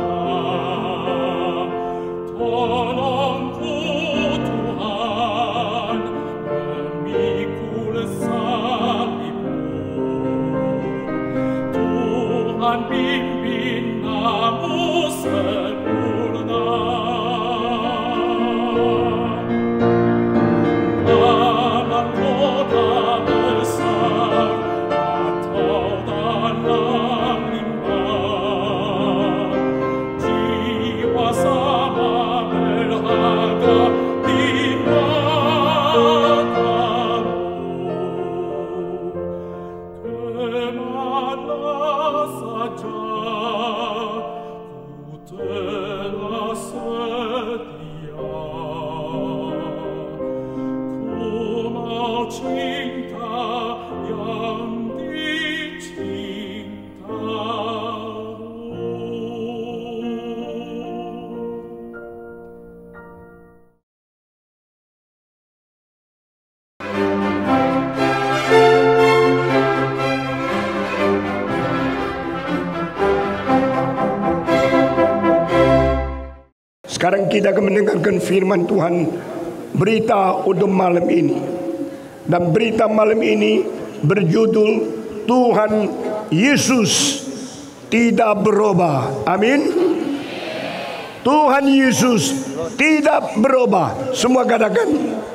Sekarang kita akan mendengarkan firman Tuhan, berita untuk malam ini. Dan berita malam ini berjudul Tuhan Yesus tidak berubah. Amin. Tuhan Yesus tidak berubah. Semua katakan.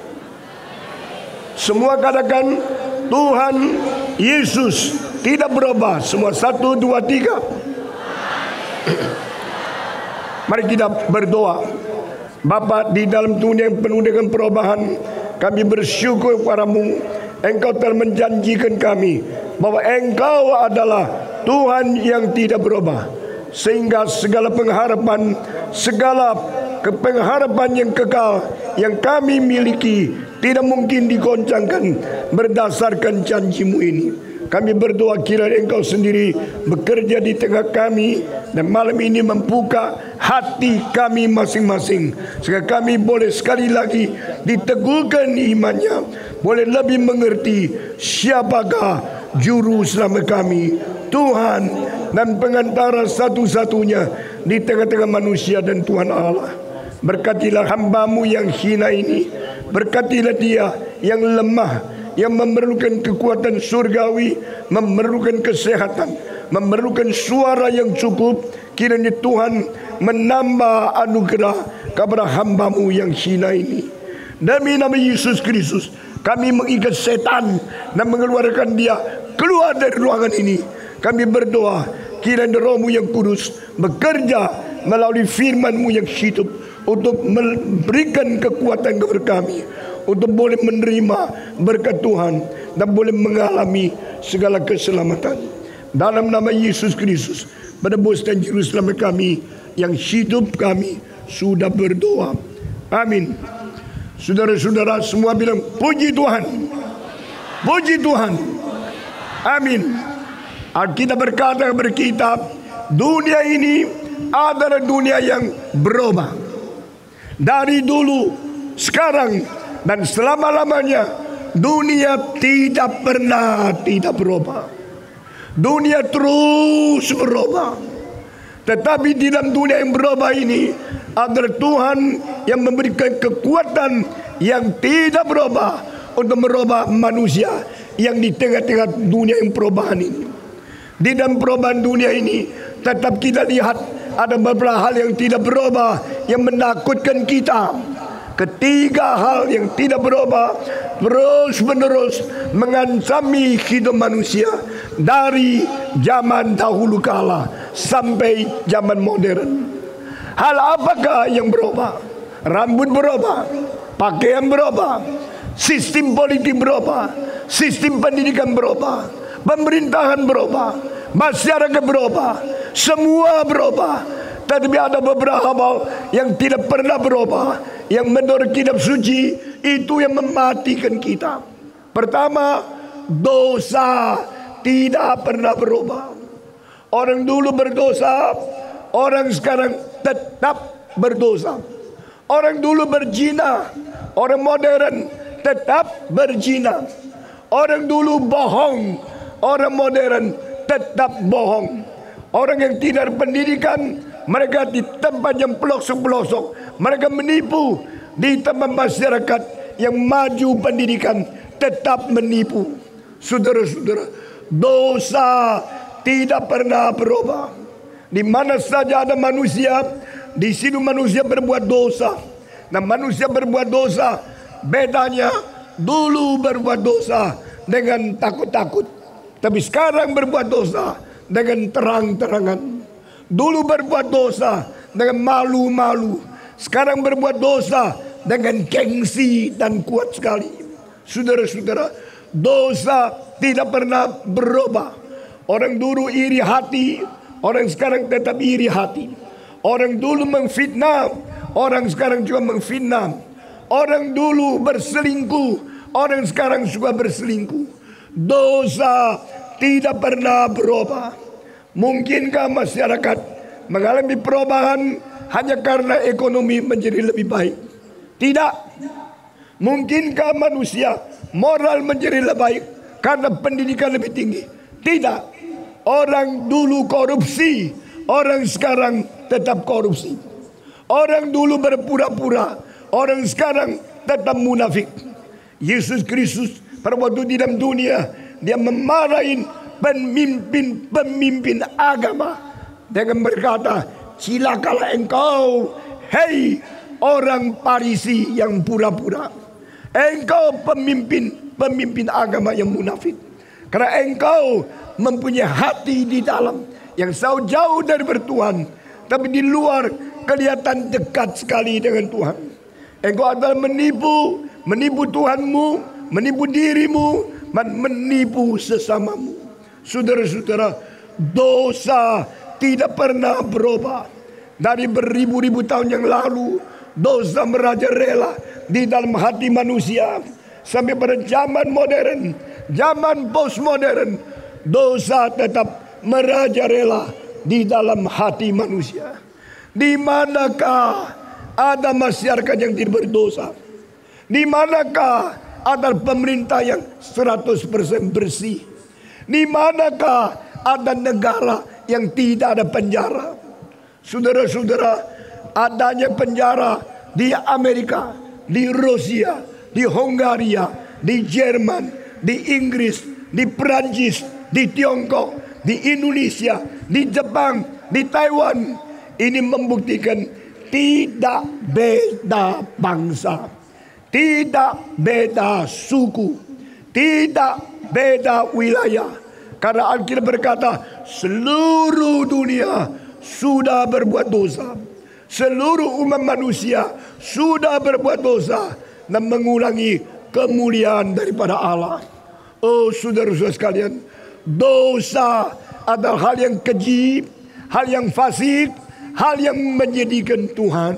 Semua katakan Tuhan Yesus tidak berubah. Semua 1, 2, 3. Mari kita berdoa. Bapa, di dalam dunia yang penuh dengan perubahan, kami bersyukur kepadamu. Engkau telah menjanjikan kami bahwa Engkau adalah Tuhan yang tidak berubah, sehingga segala pengharapan, segala pengharapan yang kekal yang kami miliki tidak mungkin digoncangkan berdasarkan janjimu ini. Kami berdoa kiranya Engkau sendiri bekerja di tengah kami, dan malam ini membuka hati kami masing-masing, sehingga kami boleh sekali lagi diteguhkan imannya, boleh lebih mengerti siapakah juru selamat kami, Tuhan dan pengantara satu-satunya di tengah-tengah manusia dan Tuhan Allah. Berkatilah hamba-Mu yang hina ini, berkatilah dia yang lemah, yang memerlukan kekuatan surgawi, memerlukan kesehatan, memerlukan suara yang cukup. Kiranya Tuhan menambah anugerah kepada hamba-Mu yang hina ini. Demi nama Yesus Kristus, kami mengikat setan dan mengeluarkan dia keluar dari ruangan ini. Kami berdoa kiranya Roh-Mu yang kudus bekerja melalui firman-Mu yang hidup untuk memberikan kekuatan kepada kami, untuk boleh menerima berkat Tuhan dan boleh mengalami segala keselamatan. Dalam nama Yesus Kristus, penebus dan juru selamat kami yang hidup, kami sudah berdoa. Amin. Saudara-saudara semua bilang puji Tuhan. Puji Tuhan. Amin. Alkitab berkata berkitab, dunia ini adalah dunia yang berubah. Dari dulu, sekarang, dan selama-lamanya, dunia tidak pernah tidak berubah. Dunia terus berubah. Tetapi di dalam dunia yang berubah ini adalah Tuhan yang memberikan kekuatan yang tidak berubah untuk merubah manusia yang di tengah-tengah dunia yang perubahan ini. Di dalam perubahan dunia ini tetap kita lihat ada beberapa hal yang tidak berubah, yang menakutkan kita. Ketiga hal yang tidak berubah terus-menerus mengancami hidup manusia dari zaman dahulu kala sampai zaman modern. Hal apakah yang berubah? Rambut berubah, pakaian berubah, sistem politik berubah, sistem pendidikan berubah, pemerintahan berubah, masyarakat berubah, semua berubah. Tetapi ada beberapa hal yang tidak pernah berubah, yang menurut kitab suci itu yang mematikan kita. Pertama, dosa tidak pernah berubah. Orang dulu berdosa, orang sekarang tetap berdosa. Orang dulu berzina, orang modern tetap berzina. Orang dulu bohong, orang modern tetap bohong. Orang yang tidak berpendidikan Mereka di tempat yang pelosok-pelosok, mereka menipu. Di tempat masyarakat yang maju pendidikan, tetap menipu. Saudara-saudara, dosa tidak pernah berubah. Di mana saja ada manusia, di situ manusia berbuat dosa. Nah, manusia berbuat dosa, bedanya dulu berbuat dosa dengan takut-takut, tapi sekarang berbuat dosa dengan terang-terangan. Dulu berbuat dosa dengan malu-malu, sekarang berbuat dosa dengan gengsi dan kuat sekali. Saudara-saudara, dosa tidak pernah berubah. Orang dulu iri hati, orang sekarang tetap iri hati. Orang dulu memfitnah, orang sekarang juga memfitnah. Orang dulu berselingkuh, orang sekarang juga berselingkuh. Dosa tidak pernah berubah. Mungkinkah masyarakat mengalami perubahan hanya karena ekonomi menjadi lebih baik? Tidak. Mungkinkah manusia moral menjadi lebih baik karena pendidikan lebih tinggi? Tidak. Orang dulu korupsi, orang sekarang tetap korupsi. Orang dulu berpura-pura, orang sekarang tetap munafik. Yesus Kristus pada waktu di dalam dunia, dia memarahin pemimpin agama dengan berkata, "Cilakalah engkau, hei orang Farisi yang pura-pura. Engkau pemimpin agama yang munafik. Karena engkau mempunyai hati di dalam yang jauh dari bertuhan, tapi di luar kelihatan dekat sekali dengan Tuhan. Engkau adalah menipu Tuhanmu, menipu dirimu, dan menipu sesamamu." Saudara-saudara, dosa tidak pernah berubah. Dari beribu-ribu tahun yang lalu, dosa merajalela di dalam hati manusia. Sampai pada zaman modern, zaman postmodern, dosa tetap merajalela di dalam hati manusia. Di manakah ada masyarakat yang tidak berdosa? Di manakah ada pemerintah yang 100% bersih? Di manakah ada negara yang tidak ada penjara? Saudara-saudara, adanya penjara di Amerika, di Rusia, di Hongaria, di Jerman, di Inggris, di Perancis, di Tiongkok, di Indonesia, di Jepang, di Taiwan. Ini membuktikan tidak beda bangsa, tidak beda suku, tidak beda wilayah. Karena Alkitab berkata, seluruh dunia sudah berbuat dosa. Seluruh umat manusia sudah berbuat dosa dan mengurangi kemuliaan daripada Allah. Oh saudara-saudara sekalian, dosa adalah hal yang keji, hal yang fasik, hal yang menyedihkan Tuhan.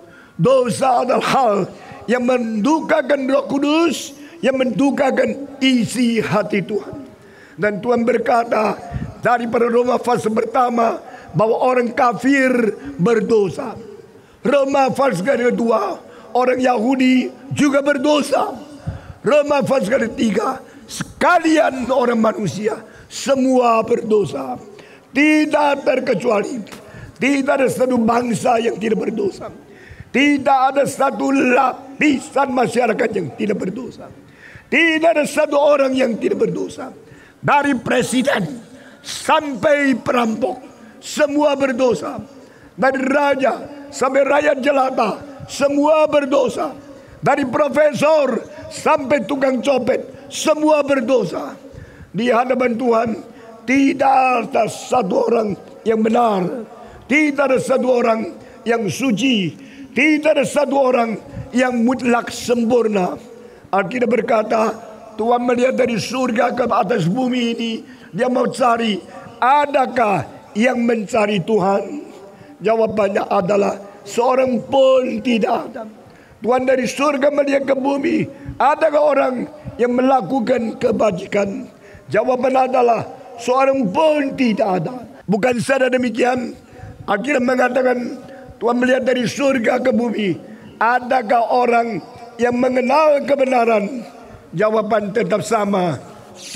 Dosa adalah hal yang mendukakan Roh Kudus, yang mendukakan isi hati Tuhan. Dan Tuhan berkata daripada Roma pasal pertama bahwa orang kafir berdosa. Roma pasal kedua, orang Yahudi juga berdosa. Roma pasal ketiga, sekalian orang manusia semua berdosa. Tidak terkecuali. Tidak ada satu bangsa yang tidak berdosa. Tidak ada satu lapisan masyarakat yang tidak berdosa. Tidak ada satu orang yang tidak berdosa. Dari presiden sampai perampok, semua berdosa. Dari raja sampai rakyat jelata, semua berdosa. Dari profesor sampai tukang copet, semua berdosa. Di hadapan Tuhan tidak ada satu orang yang benar, tidak ada satu orang yang suci, tidak ada satu orang yang mutlak sempurna. Alkitab berkata, Tuhan melihat dari surga ke atas bumi ini, dia mau cari, adakah yang mencari Tuhan? Jawabannya adalah seorang pun tidak ada. Tuhan dari surga melihat ke bumi, adakah orang yang melakukan kebajikan? Jawaban adalah seorang pun tidak ada. Bukan saja demikian, akhirnya mengatakan Tuhan melihat dari surga ke bumi, adakah orang yang mengenal kebenaran? Jawaban tetap sama,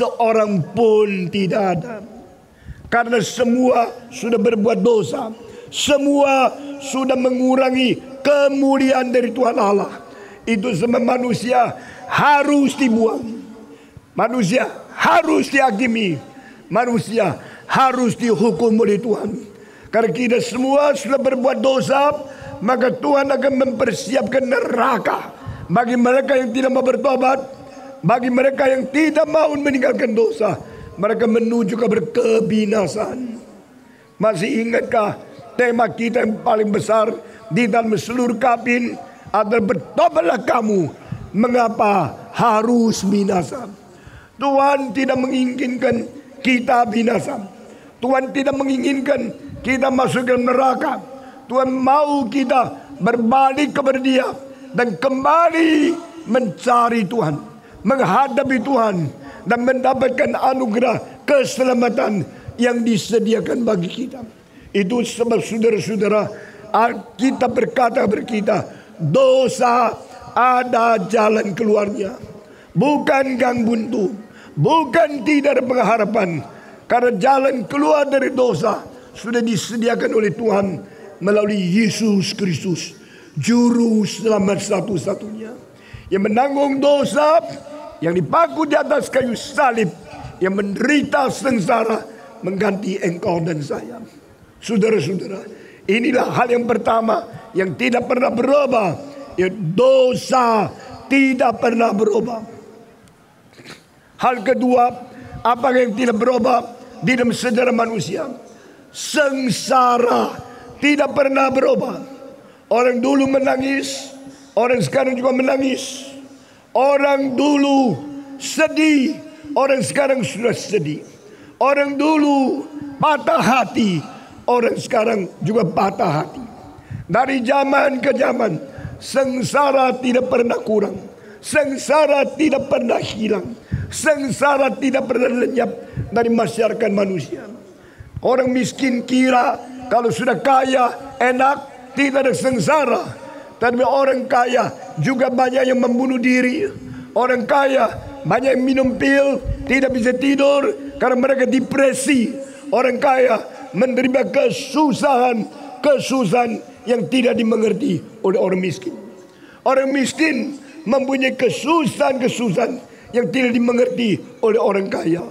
seorang pun tidak ada. Karena semua sudah berbuat dosa, semua sudah mengurangi kemuliaan dari Tuhan Allah. Itu semua manusia harus dibuang. Manusia harus dihakimi. Manusia harus dihukum oleh Tuhan. Karena kita semua sudah berbuat dosa, maka Tuhan akan mempersiapkan neraka bagi mereka yang tidak mau bertobat, bagi mereka yang tidak mau meninggalkan dosa. Mereka menuju ke kebinasaan. Masih ingatkah tema kita yang paling besar di dalam seluruh kabin adalah bertobatlah kamu. Mengapa harus binasa? Tuhan tidak menginginkan kita binasa. Tuhan tidak menginginkan kita masuk ke neraka. Tuhan mau kita berbalik kepada Dia dan kembali mencari Tuhan, menghadapi Tuhan, dan mendapatkan anugerah keselamatan yang disediakan bagi kita. Itu sebab saudara-saudara, kita berkata berkita, dosa ada jalan keluarnya, bukan gang buntu, bukan tidak ada pengharapan. Karena jalan keluar dari dosa sudah disediakan oleh Tuhan melalui Yesus Kristus, Juru Selamat satu-satunya, yang menanggung dosa, yang dipaku di atas kayu salib, yang menderita sengsara mengganti engkau dan saya. Saudara-saudara, inilah hal yang pertama yang tidak pernah berubah, ya, dosa tidak pernah berubah. Hal kedua, apa yang tidak berubah di dalam sejarah manusia? Sengsara tidak pernah berubah. Orang dulu menangis, orang sekarang juga menangis. Orang dulu sedih, orang sekarang sudah sedih. Orang dulu patah hati, orang sekarang juga patah hati. Dari zaman ke zaman, sengsara tidak pernah kurang, sengsara tidak pernah hilang, sengsara tidak pernah lenyap dari masyarakat manusia. Orang miskin kira kalau sudah kaya enak, tidak ada sengsara. Tapi orang kaya juga banyak yang membunuh diri. Orang kaya banyak yang minum pil, tidak bisa tidur karena mereka depresi. Orang kaya menerima kesusahan yang tidak dimengerti oleh orang miskin. Orang miskin mempunyai kesusahan yang tidak dimengerti oleh orang kaya.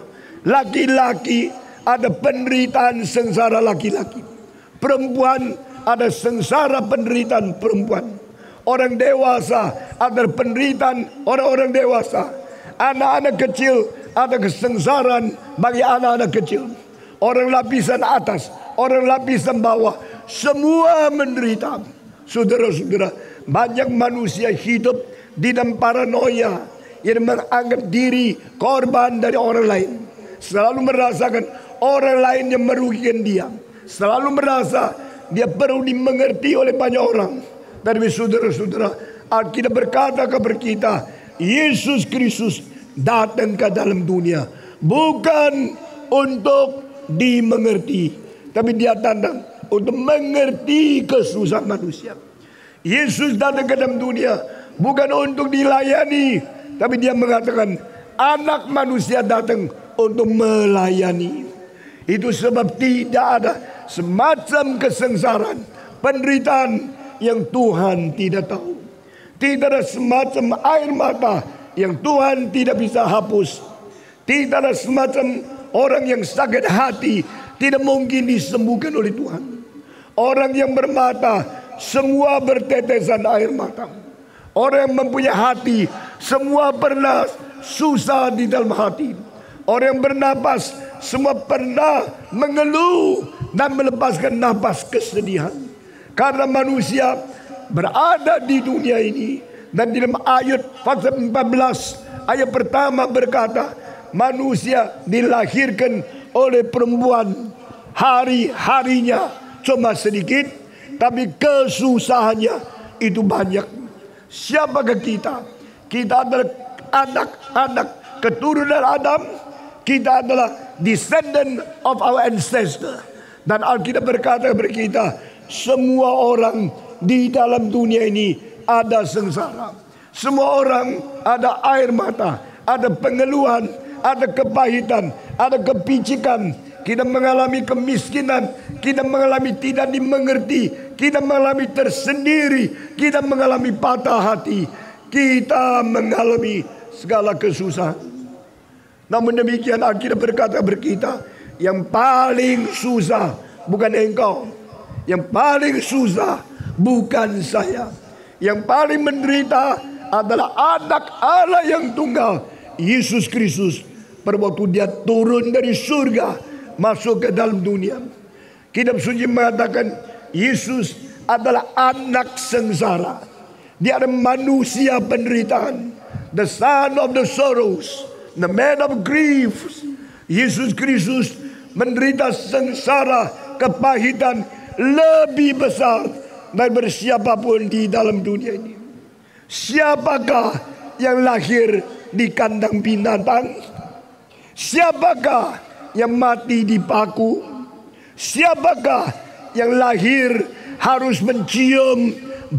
Laki-laki ada penderitaan sengsara laki-laki. Perempuan ada sengsara penderitaan perempuan. Orang dewasa ada penderitaan orang-orang dewasa. Anak-anak kecil ada kesengsaraan bagi anak-anak kecil. Orang lapisan atas, orang lapisan bawah, semua menderita. Saudara-saudara, banyak manusia hidup di dalam paranoia yang menganggap diri korban dari orang lain. Selalu merasakan orang lain yang merugikan dia. Selalu merasa dia perlu dimengerti oleh banyak orang. Tapi saudara-saudara, Alkitab berkata kepada kita, Yesus Kristus datang ke dalam dunia bukan untuk dimengerti, tapi Dia datang untuk mengerti kesusahan manusia. Yesus datang ke dalam dunia bukan untuk dilayani, tapi Dia mengatakan Anak Manusia datang untuk melayani. Itu sebab tidak ada semacam kesengsaraan, penderitaan yang Tuhan tidak tahu. Tidak ada semacam air mata yang Tuhan tidak bisa hapus. Tidak ada semacam orang yang sakit hati tidak mungkin disembuhkan oleh Tuhan. Orang yang bermata semua bertetesan air mata. Orang yang mempunyai hati semua pernah susah di dalam hati. Orang yang bernapas semua pernah mengeluh dan melepaskan napas kesedihan. Karena manusia berada di dunia ini, dan di dalam ayat pasal 14 ayat pertama berkata, manusia dilahirkan oleh perempuan, hari-harinya cuma sedikit, tapi kesusahannya itu banyak. Siapakah kita? Kita adalah anak-anak keturunan Adam. Kita adalah descendant of our ancestor. Dan Alkitab berkata kepada kita, semua orang di dalam dunia ini ada sengsara. Semua orang ada air mata, ada pengeluhan, ada kepahitan, ada kepicikan. Kita mengalami kemiskinan, kita mengalami tidak dimengerti, kita mengalami tersendiri, kita mengalami patah hati, kita mengalami segala kesusahan. Namun demikian Alkitab berkata berkita, yang paling susah bukan engkau, yang paling susah bukan saya, yang paling menderita adalah anak Allah yang tunggal, Yesus Kristus. Pada waktu dia turun dari surga masuk ke dalam dunia, Kitab Suci mengatakan Yesus adalah anak sengsara. Dia adalah manusia penderitaan, the son of the sorrows, the man of grief. Yesus Kristus menderita sengsara, kepahitan lebih besar daripada siapapun di dalam dunia ini. Siapakah yang lahir di kandang binatang? Siapakah yang mati di paku? Siapakah yang lahir harus mencium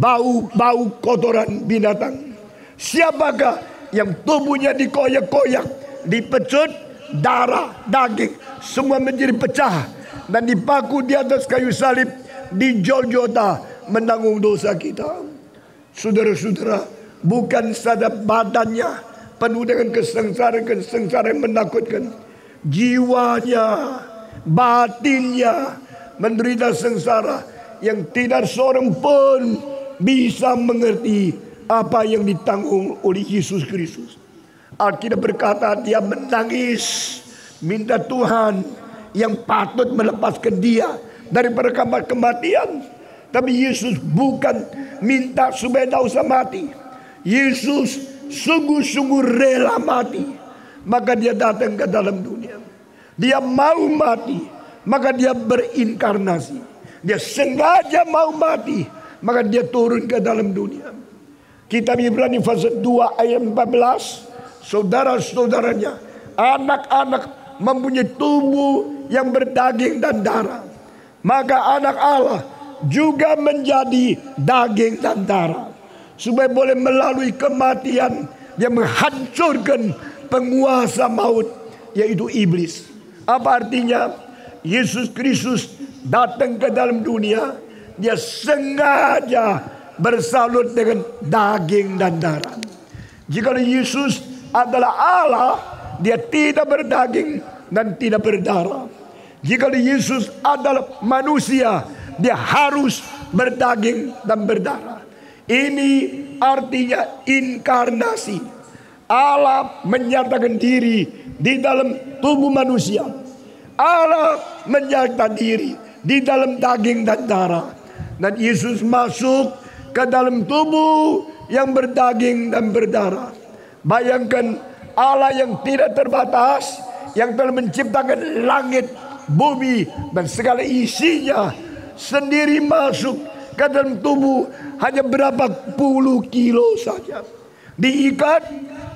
bau kotoran binatang? Siapakah yang tubuhnya dikoyak-koyak, dipecut, darah, daging, semua menjadi pecah, dan dipaku di atas kayu salib di Golgota menanggung dosa kita? Saudara-saudara, bukan saja badannya penuh dengan kesengsaraan yang menakutkan, jiwanya, batinnya menderita sengsara yang tidak seorang pun bisa mengerti apa yang ditanggung oleh Yesus Kristus. Alkitab berkata dia menangis, minta Tuhan yang patut melepaskan dia daripada kamar kematian. Tapi Yesus bukan minta supaya tidak usah mati. Yesus sungguh-sungguh rela mati, maka dia datang ke dalam dunia. Dia mau mati, maka dia berinkarnasi. Dia sengaja mau mati, maka dia turun ke dalam dunia. Kitab Ibrani pasal 2 ayat 14, saudara-saudaranya, anak-anak mempunyai tubuh yang berdaging dan darah, maka anak Allah juga menjadi daging dan darah, supaya boleh melalui kematian dia menghancurkan penguasa maut, yaitu iblis. Apa artinya? Yesus Kristus datang ke dalam dunia, dia sengaja bersalut dengan daging dan darah. Jika Yesus adalah Allah, dia tidak berdaging dan tidak berdarah. Jika Yesus adalah manusia, dia harus berdaging dan berdarah. Ini artinya inkarnasi. Allah menyatakan diri di dalam tubuh manusia. Allah menyatakan diri di dalam daging dan darah. Dan Yesus masuk ke dalam tubuh yang berdaging dan berdarah. Bayangkan Allah yang tidak terbatas, yang telah menciptakan langit, bumi, dan segala isinya, sendiri masuk ke dalam tubuh hanya berapa puluh kilo saja. Diikat,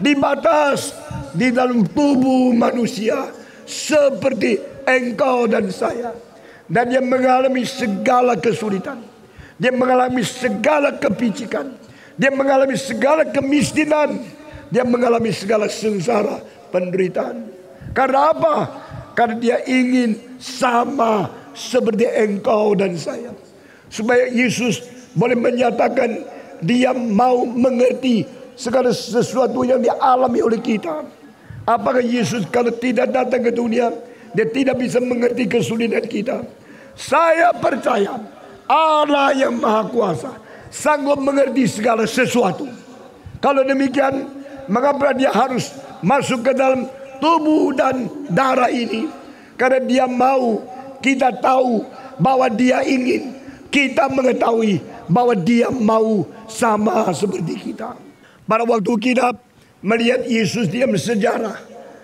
dibatas di dalam tubuh manusia seperti engkau dan saya. Dan dia mengalami segala kesulitan, dia mengalami segala kepicikan, dia mengalami segala kemiskinan, dia mengalami segala sengsara, penderitaan. Karena apa? Karena dia ingin sama seperti engkau dan saya, supaya Yesus boleh menyatakan dia mau mengerti segala sesuatu yang dialami oleh kita. Apakah Yesus kalau tidak datang ke dunia, dia tidak bisa mengerti kesulitan kita? Saya percaya Allah yang Maha Kuasa sanggup mengerti segala sesuatu. Kalau demikian, mengapa dia harus masuk ke dalam tubuh dan darah ini? Karena dia mau kita tahu bahwa dia ingin kita mengetahui bahwa dia mau sama seperti kita. Pada waktu kita melihat Yesus dia bersejarah,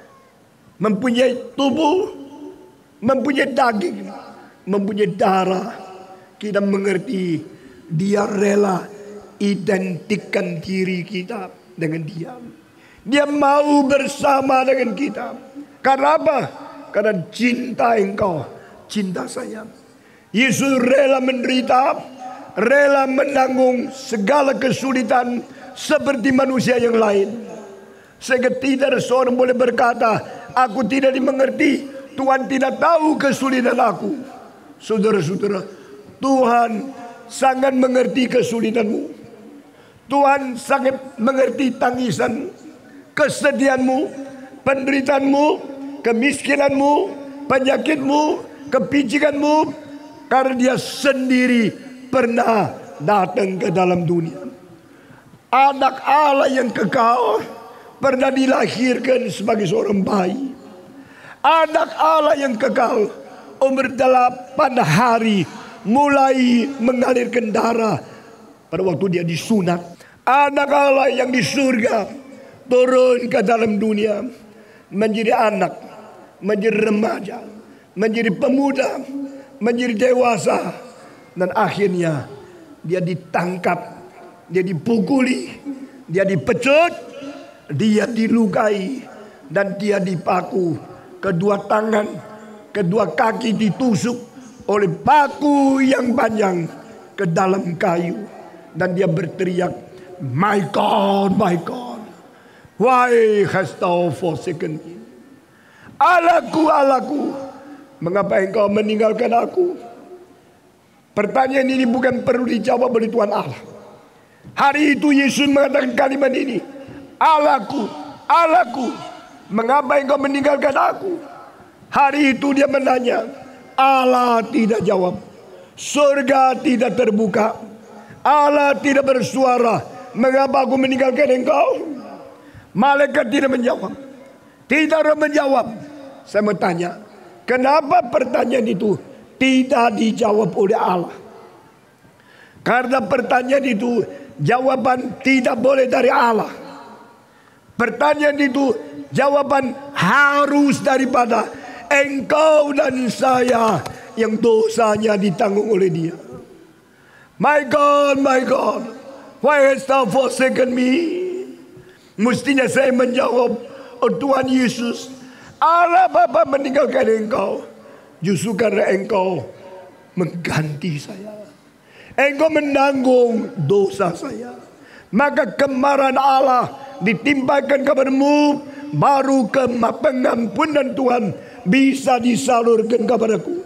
mempunyai tubuh, mempunyai daging, mempunyai darah, kita mengerti dia rela identikkan diri kita dengan dia. Dia mau bersama dengan kita. Karena apa? Karena cinta engkau, cinta saya. Yesus rela menderita, rela menanggung segala kesulitan seperti manusia yang lain. Sehingga tidak seorang boleh berkata, aku tidak dimengerti, Tuhan tidak tahu kesulitan aku. Saudara-saudara, Tuhan sangat mengerti kesulitanmu. Tuhan sangat mengerti tangisan, kesedihanmu, penderitaanmu, kemiskinanmu, penyakitmu, kepicikanmu. Karena Dia sendiri pernah datang ke dalam dunia. Anak Allah yang kekal pernah dilahirkan sebagai seorang bayi. Anak Allah yang kekal umur 8 hari mulai mengalirkan darah pada waktu Dia disunat. Anak Allah yang di surga turun ke dalam dunia menjadi anak, menjadi remaja, menjadi pemuda, menjadi dewasa, dan akhirnya Dia ditangkap, Dia dipukuli, Dia dipecut, Dia dilukai, dan Dia dipaku. Kedua tangan, kedua kaki ditusuk oleh paku yang panjang ke dalam kayu. Dan Dia berteriak, "My God, my God, why hast thou forsaken me?" Allahku, Allahku, mengapa engkau meninggalkan aku? Pertanyaan ini bukan perlu dijawab oleh Tuhan Allah. Hari itu Yesus mengatakan kalimat ini, "Allahku, Allahku, mengapa engkau meninggalkan aku?" Hari itu Dia menanya, Allah tidak jawab. Surga tidak terbuka. Allah tidak bersuara, "Mengapa aku meninggalkan engkau?" Malaikat tidak menjawab. Tidak ada menjawab. Saya mau tanya, kenapa pertanyaan itu tidak dijawab oleh Allah? Karena pertanyaan itu jawaban tidak boleh dari Allah. Pertanyaan itu jawaban harus daripada engkau dan saya yang dosanya ditanggung oleh Dia. My God, why hast thou forsaken me? Mestinya saya menjawab, "Oh Tuhan Yesus, Allah Bapa meninggalkan engkau justru karena engkau mengganti saya. Engkau menanggung dosa saya. Maka kemarahan Allah ditimpakan kepadamu, baru pengampunan Tuhan bisa disalurkan kepadaku."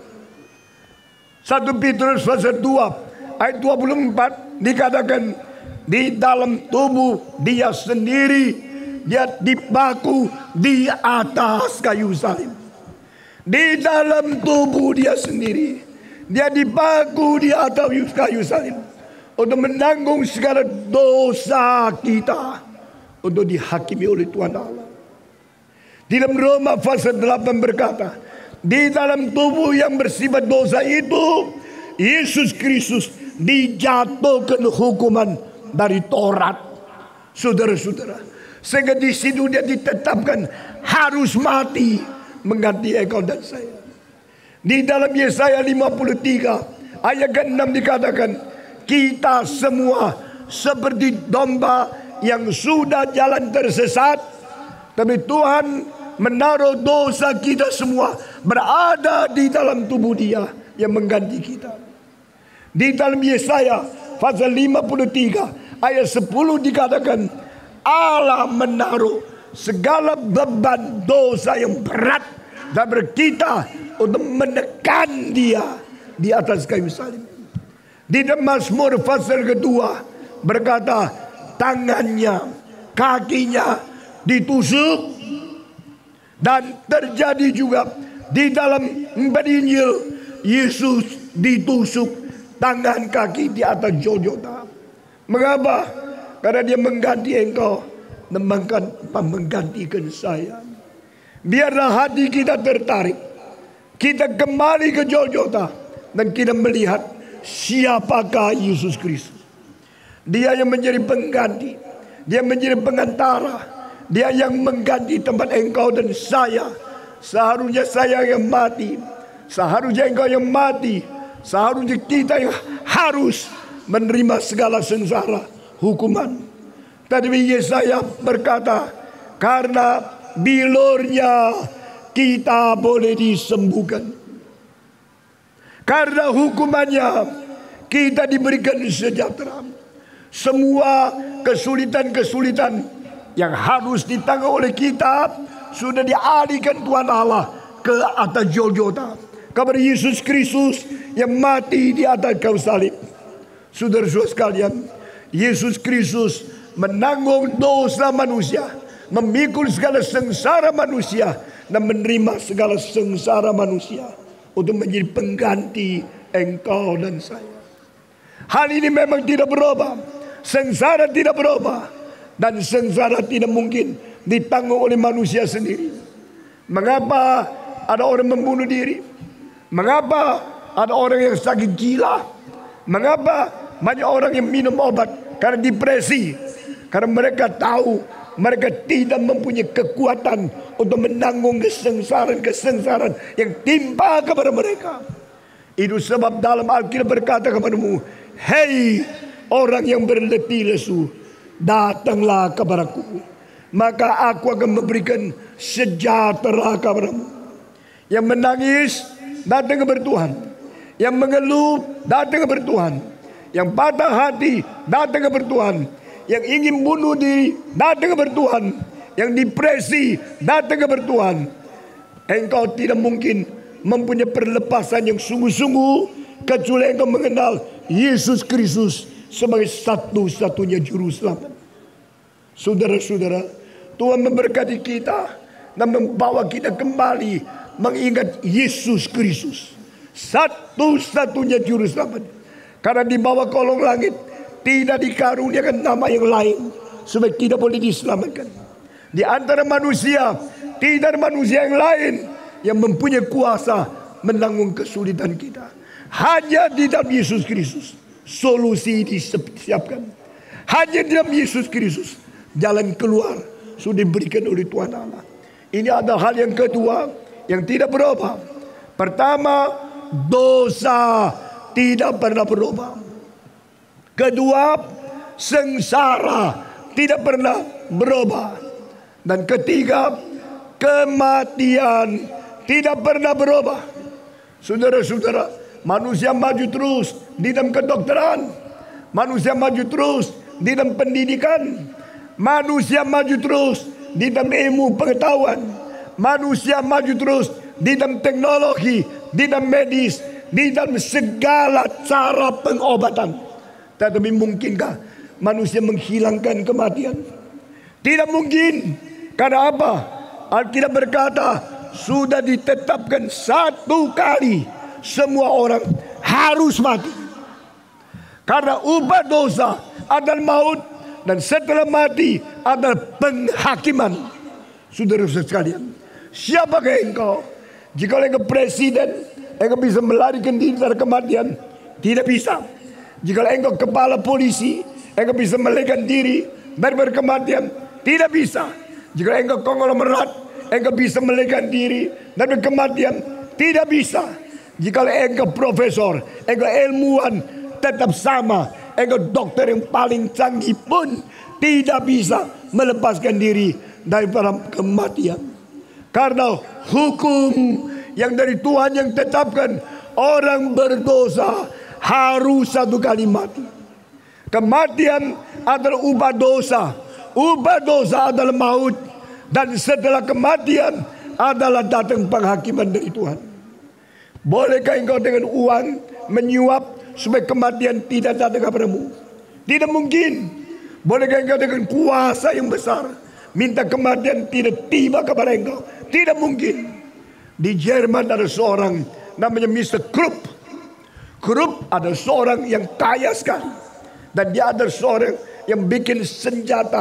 1 Petrus pasal 2 ayat 24 dikatakan, di dalam tubuh Dia sendiri, Dia dipaku di atas kayu salib. Di dalam tubuh Dia sendiri, Dia dipaku di atas kayu salib untuk menanggung segala dosa kita, untuk dihakimi oleh Tuhan Allah. Di dalam Roma pasal 8 berkata, di dalam tubuh yang bersifat dosa itu, Yesus Kristus dijatuhkan hukuman dari Taurat. Saudara-saudara, sehingga di situ Dia ditetapkan harus mati mengganti engkau dan saya. Di dalam Yesaya 53 ayat ke-6 dikatakan, kita semua seperti domba yang sudah jalan tersesat, tapi Tuhan menaruh dosa kita semua berada di dalam tubuh Dia yang mengganti kita. Di dalam Yesaya pasal 53 ayat 10 dikatakan, Allah menaruh segala beban dosa yang berat daripada kita untuk menekan Dia di atas kayu salib. Di dalam Mazmur pasal kedua berkata, tangannya, kakinya ditusuk. Dan terjadi juga di dalam Injil, Yesus ditusuk tangan kaki di atas Golgota. Mengapa? Karena Dia mengganti engkau dan menggantikan saya. Biarlah hati kita tertarik, kita kembali ke Golgota dan kita melihat siapakah Yesus Kristus. Dia yang menjadi pengganti, Dia menjadi pengantara, Dia yang mengganti tempat engkau dan saya. Seharusnya saya yang mati, seharusnya engkau yang mati, seharusnya kita yang harus menerima segala sengsara hukuman. Tadi Yesaya berkata, karena bilurnya kita boleh disembuhkan, karena hukumannya kita diberikan sejahtera. Semua kesulitan-kesulitan yang harus ditanggung oleh kita sudah dialihkan Tuhan Allah ke atas Golgota. kepada Yesus Kristus yang mati di atas kayu salib. Saudara-saudara sekalian, Yesus Kristus menanggung dosa manusia, memikul segala sengsara manusia, dan menerima segala sengsara manusia untuk menjadi pengganti engkau dan saya. Hal ini memang tidak berubah. Sengsara tidak berubah. Dan sengsara tidak mungkin ditanggung oleh manusia sendiri. Mengapa ada orang membunuh diri? Mengapa ada orang yang sakit gila? Mengapa banyak orang yang minum obat karena depresi? Karena mereka tahu mereka tidak mempunyai kekuatan untuk menanggung kesengsaraan yang timpa kepada mereka. Itu sebab dalam Alkitab berkata kepadamu, hei orang yang berletih lesu, datanglah kepadaku, maka aku akan memberikan sejahtera kepadamu. Yang menangis, datang kepada Tuhan. Yang mengeluh, datang kepada Tuhan. Yang patah hati, datang kepada Tuhan. Yang ingin bunuh diri, datang kepada Tuhan. Yang depresi, datang kepada Tuhan. Engkau tidak mungkin mempunyai perlepasan yang sungguh-sungguh kecuali engkau mengenal Yesus Kristus sebagai satu-satunya juru selamat. Saudara-saudara, Tuhan memberkati kita dan membawa kita kembali mengingat Yesus Kristus, satu-satunya juru selamat. Karena di bawah kolong langit tidak dikaruniakan nama yang lain supaya kita boleh diselamatkan. Di antara manusia tidak ada manusia yang lain yang mempunyai kuasa menanggung kesulitan kita. Hanya di dalam Yesus Kristus solusi disiapkan. Hanya di dalam Yesus Kristus jalan keluar sudah diberikan oleh Tuhan Allah. Ini adalah hal yang kedua yang tidak berubah. Pertama, dosa tidak pernah berubah. Kedua, sengsara tidak pernah berubah. Dan ketiga, kematian tidak pernah berubah. Saudara-saudara, manusia maju terus di dalam kedokteran. Manusia maju terus di dalam pendidikan. Manusia maju terus di dalam ilmu pengetahuan. Manusia maju terus di dalam teknologi, di dalam medis, di dalam segala cara pengobatan. Tetapi mungkinkah manusia menghilangkan kematian? Tidak mungkin. Karena apa? Alkitab berkata, sudah ditetapkan satu kali semua orang harus mati. Karena upah dosa adalah maut, dan setelah mati adalah penghakiman. Saudara-saudara sekalian, siapakah engkau? Jika engkau presiden, engkau bisa melarikan diri dari kematian? Tidak bisa. Jika engkau kepala polisi, engkau bisa melarikan diri dari kematian? Tidak bisa. Jika engkau konglomerat, engkau bisa melarikan diri dari kematian? Tidak bisa. Jika engkau profesor, engkau ilmuwan, tetap sama. Engkau dokter yang paling canggih pun tidak bisa melepaskan diri daripada kematian. Karena hukum yang dari Tuhan yang tetapkan, orang berdosa harus satu kali mati. Kematian adalah ubah dosa. Ubah dosa adalah maut. Dan setelah kematian adalah datang penghakiman dari Tuhan. Bolehkah engkau dengan uang menyuap supaya kematian tidak datang kepadamu? Tidak mungkin. Bolehkah engkau dengan kuasa yang besar minta kematian tidak tiba kepada engkau? Tidak mungkin. Di Jerman ada seorang namanya Mr. Krupp. Krupp adalah seorang yang kaya sekali. Dan dia adalah seorang yang bikin senjata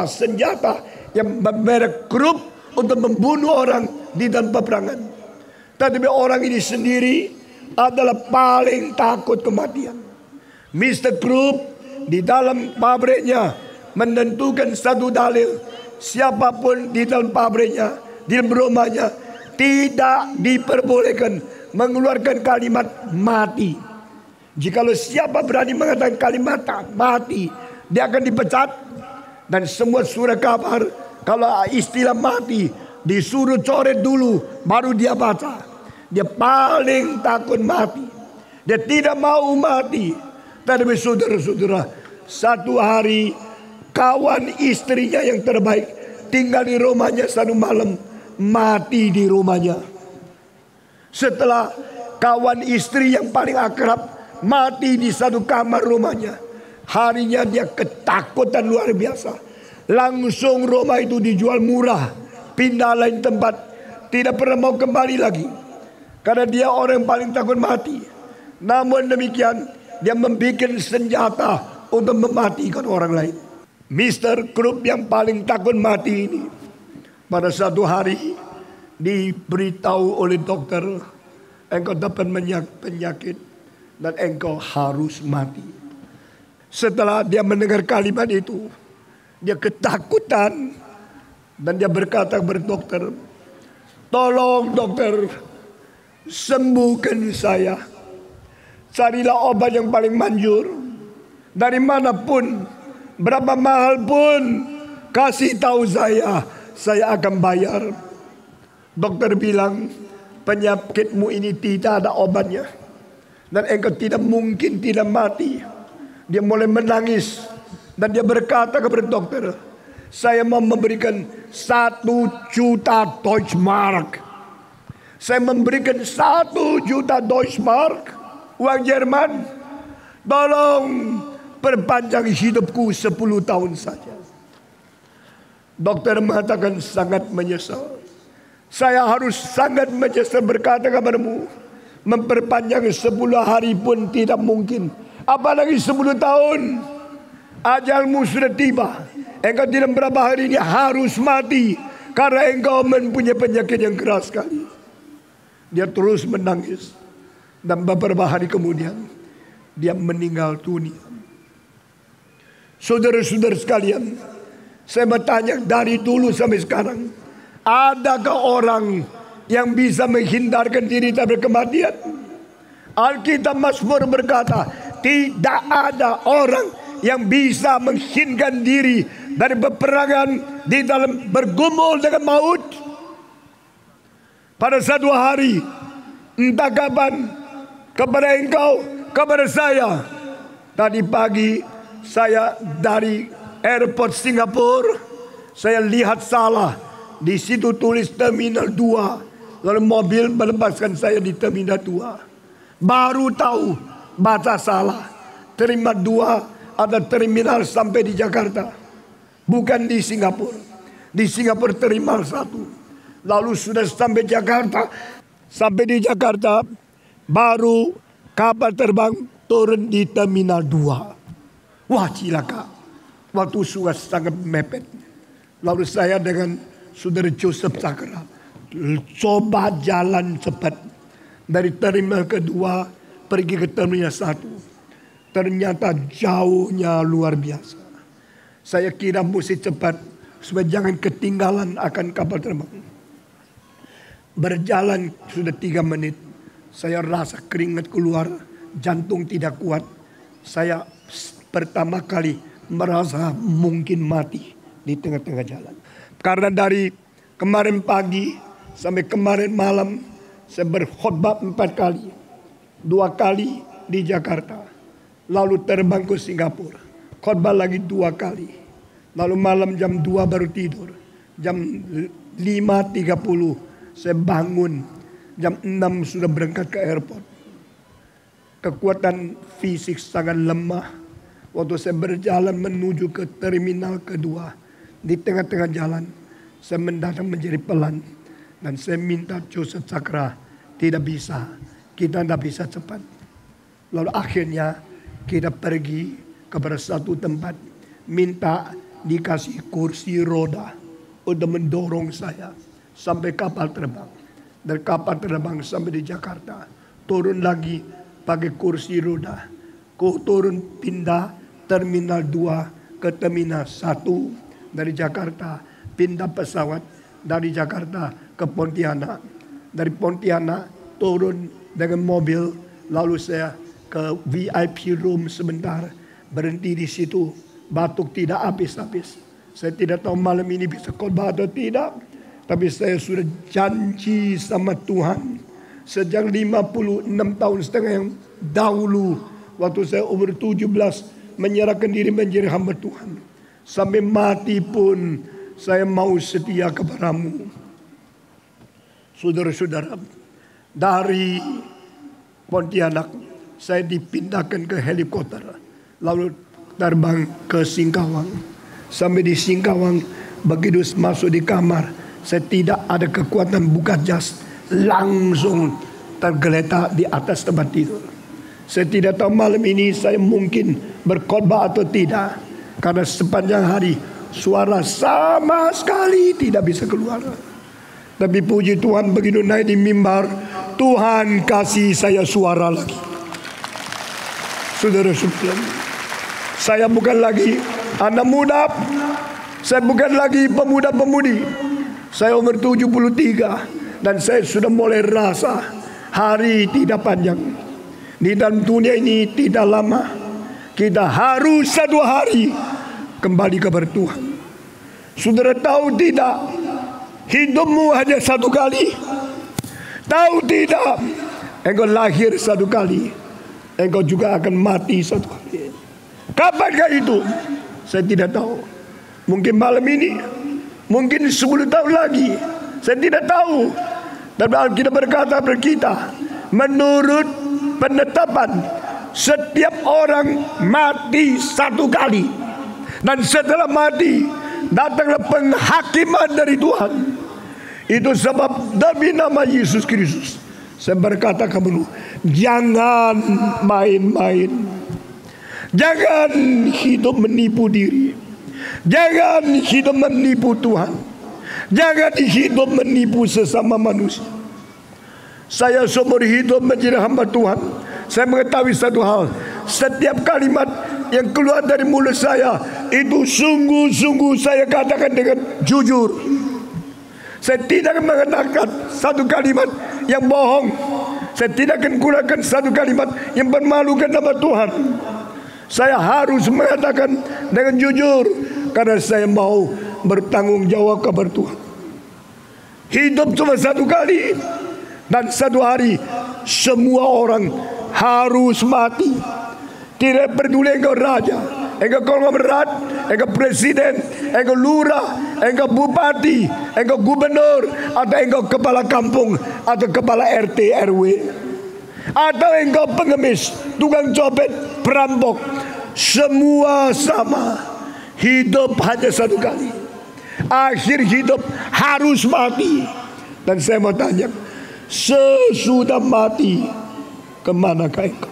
yang bermerek Krupp untuk membunuh orang di dalam peperangan. Tetapi orang ini sendiri adalah paling takut kematian. Mr. Krupp di dalam pabriknya menentukan satu dalil. Siapapun di dalam pabriknya, di dalam rumahnya, tidak diperbolehkan mengeluarkan kalimat mati. Jikalau siapa berani mengatakan kalimat mati, dia akan dipecat. Dan semua surat kabar, kalau istilah mati, disuruh coret dulu, baru dia baca. Dia paling takut mati. Dia tidak mau mati. Tetapi saudara-saudara, satu hari kawan istrinya yang terbaik tinggal di rumahnya satu malam, mati di rumahnya. Setelah kawan istri yang paling akrab mati di satu kamar rumahnya. Harinya dia ketakutan luar biasa. Langsung rumah itu dijual murah, pindah lain tempat, tidak pernah mau kembali lagi. Karena dia orang yang paling takut mati. Namun demikian, dia membuat senjata untuk mematikan orang lain. Mr. Krupp yang paling takut mati ini, pada satu hari diberitahu oleh dokter, engkau dapat penyakit dan engkau harus mati. Setelah dia mendengar kalimat itu, dia ketakutan dan dia berkata kepada dokter, tolong dokter, sembuhkan saya. Carilah obat yang paling manjur. Dari manapun, berapa mahal pun, kasih tahu saya akan bayar. Dokter bilang, penyakitmu ini tidak ada obatnya. Dan engkau tidak mungkin tidak mati. Dia mulai menangis. Dan dia berkata kepada dokter, saya mau memberikan 1 juta Deutschmark. Saya memberikan 1 juta Deutschmark, uang Jerman. Tolong perpanjang hidupku 10 tahun saja. Dokter mengatakan sangat menyesal. Saya harus sangat menyesal berkata kepadamu, memperpanjang 10 hari pun tidak mungkin. Apalagi 10 tahun. Ajalmu sudah tiba. Engkau dalam beberapa hari ini harus mati. Karena engkau mempunyai penyakit yang keras sekali. Dia terus menangis. Dan beberapa hari kemudian dia meninggal dunia. Saudara-saudara sekalian, saya bertanya dari dulu sampai sekarang, adakah orang yang bisa menghindarkan diri dari kematian? Alkitab Mazmur berkata, tidak ada orang yang bisa menghindarkan diri dari peperangan di dalam bergumul dengan maut. Pada satu hari, entah kapan, kepada engkau, kepada saya. Tadi pagi saya dari airport Singapura, saya lihat salah. Di situ tulis Terminal 2. Lalu mobil melepaskan saya di Terminal 2. Baru tahu baca salah. Terminal 2 ada terminal sampai di Jakarta. Bukan di Singapura. Di Singapura Terminal 1. Lalu sudah sampai Jakarta. Sampai di Jakarta baru kapal terbang turun di Terminal 2. Wah, cilaka. Waktu sudah sangat mepet. Lalu saya dengan saudara Joseph Sakra coba jalan cepat dari terminal kedua pergi ke terminal 1. Ternyata jauhnya luar biasa. Saya kira mesti cepat supaya jangan ketinggalan akan kapal terbang. Berjalan sudah 3 menit. Saya rasa keringat keluar, jantung tidak kuat. Saya pertama kali merasa mungkin mati di tengah-tengah jalan. Karena dari kemarin pagi sampai kemarin malam saya berkhotbah 4 kali. 2 kali di Jakarta. Lalu terbang ke Singapura. Khotbah lagi 2 kali. Lalu malam jam 2 baru tidur. Jam 5.30 saya bangun. Jam 6 sudah berangkat ke airport. Kekuatan fisik sangat lemah. Waktu saya berjalan menuju ke terminal kedua. Di tengah-tengah jalan. Saya mendadak menjadi pelan. Dan saya minta Joseph Sakra. Tidak bisa. Kita tidak bisa cepat. Lalu akhirnya kita pergi kepada satu tempat. Minta dikasih kursi roda. Untuk mendorong saya. Sampai kapal terbang. Dari kapal terbang sampai di Jakarta. Turun lagi pakai kursi roda. Turun pindah terminal 2 ke terminal 1 dari Jakarta. Pindah pesawat dari Jakarta ke Pontianak. Dari Pontianak turun dengan mobil. Lalu saya ke VIP room sebentar. Berhenti di situ. Batuk tidak habis-habis. Saya tidak tahu malam ini bisa khotbah atau tidak. Tapi saya sudah janji sama Tuhan. Sejak 56 tahun setengah yang dahulu. Waktu saya umur 17. Menyerahkan diri menjadi hamba Tuhan. Sampai mati pun saya mau setia kepadamu. Saudara-saudara. Dari Pontianak, saya dipindahkan ke helikopter, lalu terbang ke Singkawang. Sampai di Singkawang, begitu masuk di kamar, saya tidak ada kekuatan buka jas, langsung tergeletak di atas tempat tidur. Saya tidak tahu malam ini saya mungkin berkhotbah atau tidak, karena sepanjang hari suara sama sekali tidak bisa keluar. Tapi puji Tuhan, begitu naik di mimbar, Tuhan kasih saya suara lagi. Saudara-saudara, saya bukan lagi anak muda, saya bukan lagi pemuda-pemudi. Saya umur 73 dan saya sudah mulai rasa hari tidak panjang. Di dalam dunia ini tidak lama. Kita harus satu hari kembali kepada Tuhan. Saudara tahu tidak? Hidupmu hanya satu kali. Tahu tidak? Engkau lahir satu kali, engkau juga akan mati satu kali. Kapankah itu? Saya tidak tahu. Mungkin malam ini, mungkin 10 tahun lagi, saya tidak tahu. Dan Alkitab berkata kepada kita, menurut penetapan, setiap orang mati satu kali, dan setelah mati datanglah penghakiman dari Tuhan. Itu sebab demi nama Yesus Kristus saya berkata kamu, jangan main-main. Jangan hidup menipu diri. Jangan hidup menipu Tuhan. Jangan hidup menipu sesama manusia. Saya seumur hidup menjadi hamba Tuhan, saya mengetahui satu hal. Setiap kalimat yang keluar dari mulut saya itu sungguh-sungguh saya katakan dengan jujur. Saya tidak akan mengatakan satu kalimat yang bohong. Saya tidak akan gunakan satu kalimat yang bermalukan nama Tuhan. Saya harus mengatakan dengan jujur, karena saya mau bertanggung jawab kepada Tuhan. Hidup cuma satu kali, dan satu hari semua orang harus mati. Tidak peduli engkau raja, engkau konglomerat, engkau presiden, engkau lurah, engkau bupati, engkau gubernur, atau engkau kepala kampung, atau kepala RT RW, atau engkau pengemis, tukang copet, perampok. Semua sama. Hidup hanya satu kali. Akhir hidup harus mati. Dan saya mau tanya, sesudah mati, kemanakah engkau?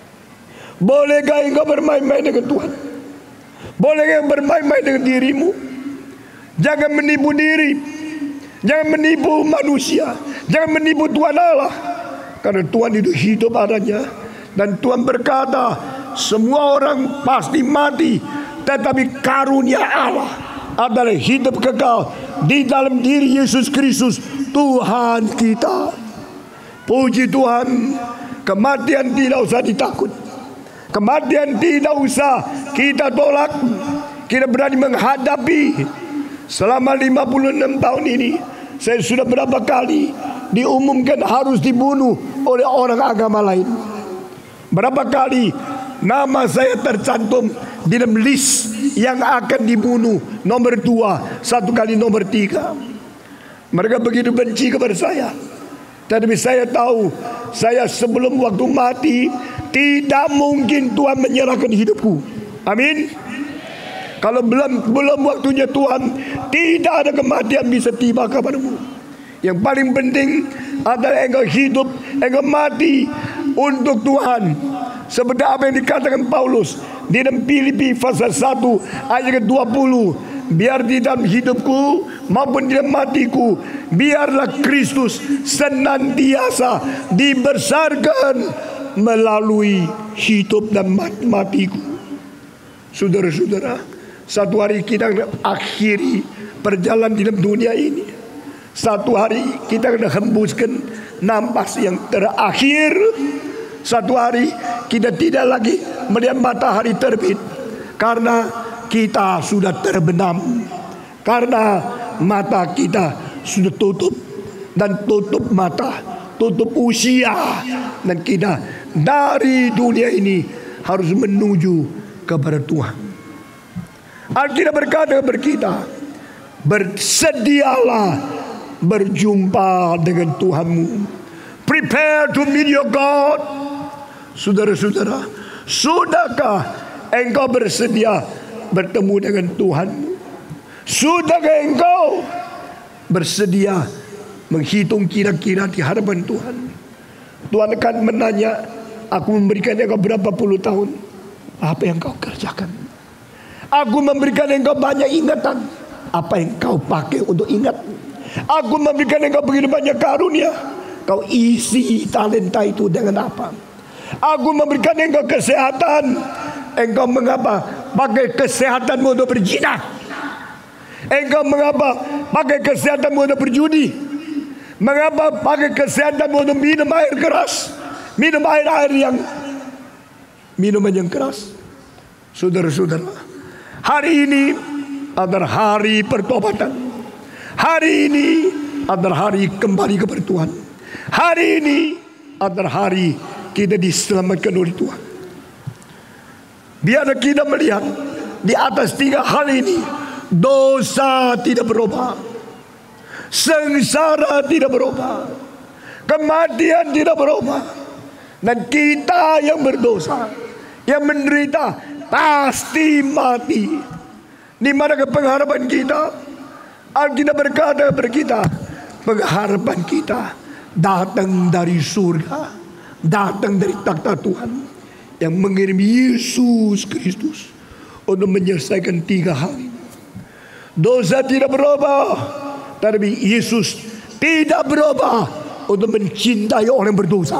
Bolehkah engkau bermain-main dengan Tuhan? Bolehkah engkau bermain-main dengan dirimu? Jangan menipu diri. Jangan menipu manusia. Jangan menipu Tuhan Allah. Karena Tuhan itu hidup adanya. Dan Tuhan berkata, semua orang pasti mati, tetapi karunia Allah adalah hidup kekal di dalam diri Yesus Kristus Tuhan kita. Puji Tuhan, kematian tidak usah ditakut. Kematian tidak usah kita tolak. Kita berani menghadapi. Selama 56 tahun ini, saya sudah berapa kali diumumkan harus dibunuh oleh orang agama lain. Berapa kali nama saya tercantum di dalam list yang akan dibunuh, nomor 2, satu kali nomor 3. Mereka begitu benci kepada saya. Tetapi saya tahu, saya sebelum waktu mati, tidak mungkin Tuhan menyerahkan hidupku. Amin. Kalau belum waktunya Tuhan, tidak ada kematian bisa tiba kepadamu. Yang paling penting adalah engkau hidup, engkau mati untuk Tuhan. Seperti apa yang dikatakan Paulus di dalam Filipi pasal 1 ayat ke-20. Biar di dalam hidupku maupun di dalam matiku, biarlah Kristus senantiasa dibesarkan melalui hidup dan matiku. Saudara-saudara, satu hari kita akan akhiri perjalanan di dalam dunia ini. Satu hari kita akan hembuskan nafas yang terakhir. Satu hari kita tidak lagi melihat matahari terbit, karena kita sudah terbenam, karena mata kita sudah tutup. Dan tutup mata, tutup usia. Dan kita dari dunia ini harus menuju kepada Tuhan. Alkitab berkata kepada kita, bersedialah berjumpa dengan Tuhanmu. Prepare to meet your God. Saudara-saudara, sudahkah engkau bersedia bertemu dengan Tuhanmu? Sudahkah engkau bersedia menghitung kira-kira di hadapan Tuhan? Tuhan akan menanya, aku memberikan engkau berapa puluh tahun, apa yang kau kerjakan? Aku memberikan engkau banyak ingatan, apa yang kau pakai untuk ingat? Aku memberikan engkau begitu banyak karunia, kau isi talenta itu dengan apa? Aku memberikan engkau kesehatan, engkau mengapa pakai kesehatanmu untuk berzina? Engkau mengapa pakai kesehatanmu untuk berjudi? Mengapa pakai kesehatanmu untuk minum air keras? Minum air yang minuman yang keras. Saudara-saudara, hari ini adalah hari pertobatan. Hari ini adalah hari kembali kepada Tuhan. Hari ini adalah hari kita diselamatkan oleh Tuhan. Biar kita melihat di atas 3 hal ini, dosa tidak berubah, sengsara tidak berubah, kematian tidak berubah, dan kita yang berdosa, yang menderita pasti mati. Di mana pengharapan kita? Alkitab berkata kepada kita, pengharapan kita datang dari surga, datang dari takhta Tuhan yang mengirim Yesus Kristus untuk menyelesaikan 3 hal ini. Dosa tidak berubah, tapi Yesus tidak berubah untuk mencintai orang berdosa.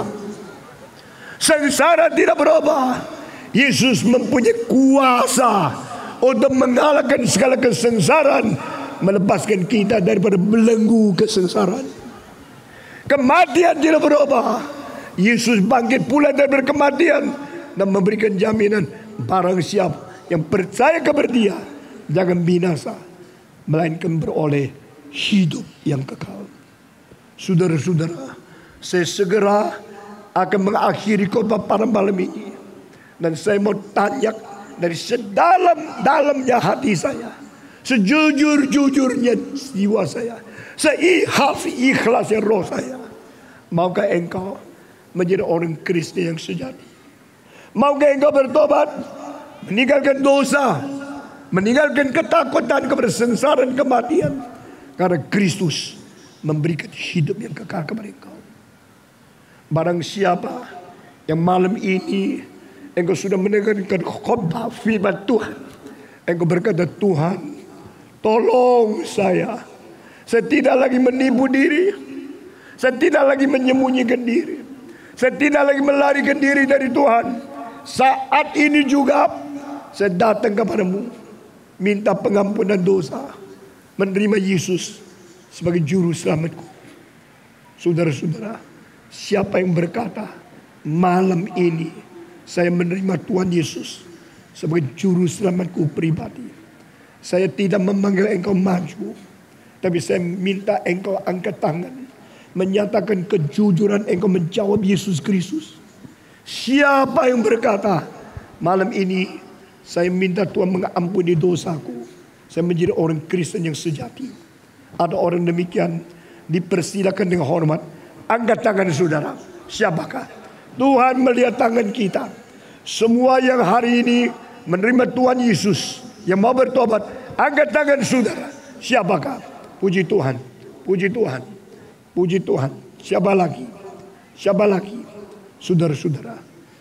Sengsara tidak berubah, Yesus mempunyai kuasa untuk mengalahkan segala kesengsaraan, melepaskan kita daripada belenggu kesengsaraan. Kematian tidak berubah, Yesus bangkit pula dari kematian dan memberikan jaminan, barang siapa yang percaya kepada Dia jangan binasa, melainkan beroleh hidup yang kekal. Saudara-saudara, saya segera akan mengakhiri khotbah pada malam ini, dan saya mau tanya dari sedalam-dalamnya hati saya, sejujur-jujurnya jiwa saya, seikhlasnya roh saya, maukah engkau menjadi orang Kristen yang sejati? Maukah engkau bertobat, meninggalkan dosa, meninggalkan ketakutan kepada sengsara dan kematian, karena Kristus memberikan hidup yang kekal kepada engkau? Barang siapa yang malam ini engkau sudah mendengarkan khotbah firman Tuhan, engkau berkata, Tuhan, tolong saya tidak lagi menipu diri, saya tidak lagi menyembunyikan diri, saya tidak lagi melarikan diri dari Tuhan. Saat ini juga saya datang kepadamu, minta pengampunan dosa, menerima Yesus sebagai juru selamatku. Saudara-saudara, siapa yang berkata malam ini saya menerima Tuhan Yesus sebagai juru selamatku pribadi, saya tidak memanggil engkau maju, tapi saya minta engkau angkat tangan, menyatakan kejujuran engkau menjawab Yesus Kristus. Siapa yang berkata malam ini saya minta Tuhan mengampuni dosaku, saya menjadi orang Kristen yang sejati? Ada orang demikian, dipersilakan dengan hormat. Angkat tangan saudara. Siapakah? Tuhan melihat tangan kita. Semua yang hari ini menerima Tuhan Yesus, yang mau bertobat, angkat tangan saudara. Siapakah? Puji Tuhan, puji Tuhan, puji Tuhan. Siapa lagi? Siapa lagi? Saudara-saudara,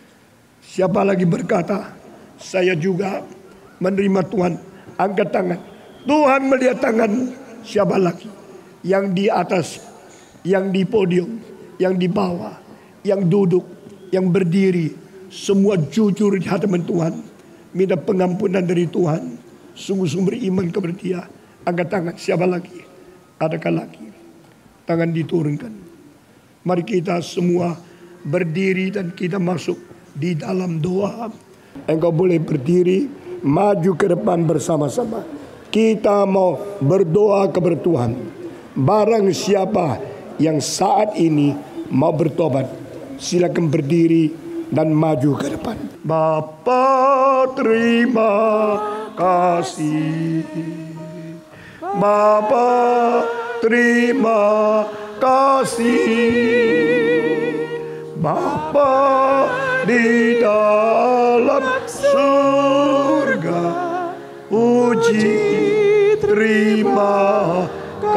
siapa lagi berkata saya juga menerima Tuhan? Angkat tangan. Tuhan melihat tanganmu. Siapa lagi? Yang di atas, yang di podium, yang di bawah, yang duduk, yang berdiri, semua jujur di hadapan Tuhan, minta pengampunan dari Tuhan, sungguh-sungguh beriman kepada Dia. Angkat tangan. Siapa lagi? Adakah lagi? Tangan diturunkan. Mari kita semua berdiri dan kita masuk di dalam doa. Engkau boleh berdiri, maju ke depan bersama-sama. Kita mau berdoa kepada Tuhan. Barang siapa yang saat ini mau bertobat, silakan berdiri dan maju ke depan. Bapa, terima kasih. Bapa, terima kasih. Bapa, di dalam surga. Puji terima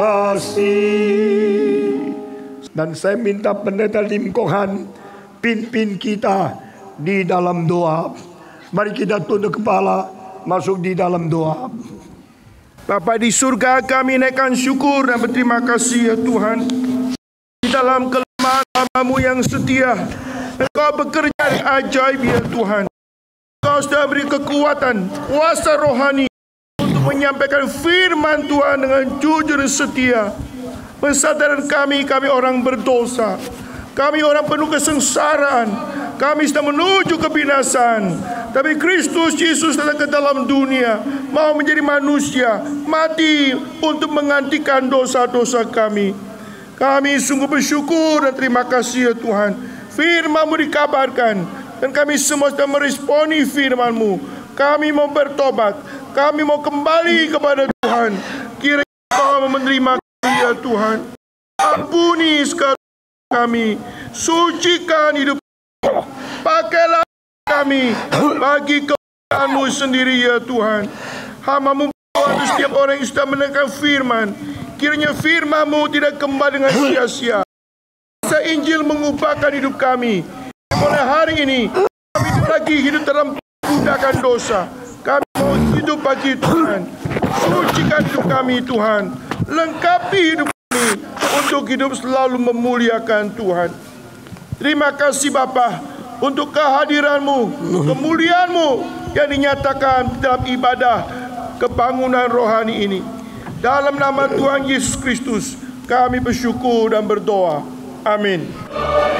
kasih. Dan saya minta pendeta Lim Kok Han pimpin kita di dalam doa. Mari kita tunduk kepala, masuk di dalam doa. Bapa di surga, kami naikkan syukur dan berterima kasih ya Tuhan. Di dalam kelemahan hamba-Mu yang setia, Engkau bekerja ajaib ya Tuhan. Engkau sudah beri kekuatan, kuasa rohani untuk menyampaikan firman Tuhan dengan jujur dan setia. Kesadaran kami orang berdosa, kami orang penuh kesengsaraan, kami sedang menuju kebinasaan. Tapi Kristus Yesus datang ke dalam dunia, mau menjadi manusia, mati untuk menggantikan dosa-dosa kami. Kami sungguh bersyukur dan terima kasih ya Tuhan. Firman-Mu dikabarkan dan kami semua sedang meresponi firman-Mu. Kami mau bertobat, kami mau kembali kepada Tuhan. Kiranya Engkau menerima kami ya Tuhan. Ampuni segala kami, sucikan hidup kami. Pakailah kami bagi kemuliaan-Mu sendiri ya Tuhan. Hamba-Mu untuk setiap orang yang sudah mendengar firman, kiranya firman-Mu tidak kembali dengan sia-sia. Kuasa Injil mengubahkan hidup kami. Mulai hari ini kami lagi hidup dalam perbudakan dosa. Kami mau hidup bagi Tuhan. Sucikan hidup kami Tuhan. Lengkapi hidup kami untuk hidup selalu memuliakan Tuhan. Terima kasih Bapa untuk kehadiran-Mu, kemuliaan-Mu yang dinyatakan dalam ibadah kebangunan rohani ini. Dalam nama Tuhan Yesus Kristus kami bersyukur dan berdoa. Amin.